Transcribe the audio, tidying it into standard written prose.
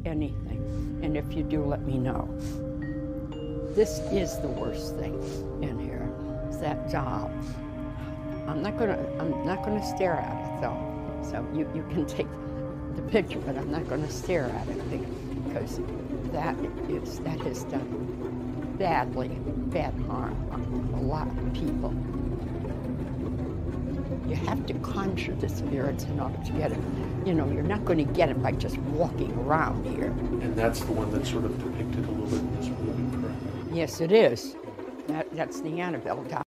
anything. And if you do, let me know. This is the worst thing in here. It's that doll. I'm not gonna stare at it though. So you can take the picture, but I'm not gonna stare at it because that has done bad harm on a lot of people. You have to conjure the spirits in order to get it. You know, you're not going to get it by just walking around here. And that's the one that's sort of depicted a little bit in this movie, correct? Yes, it is. That's the Annabelle doll.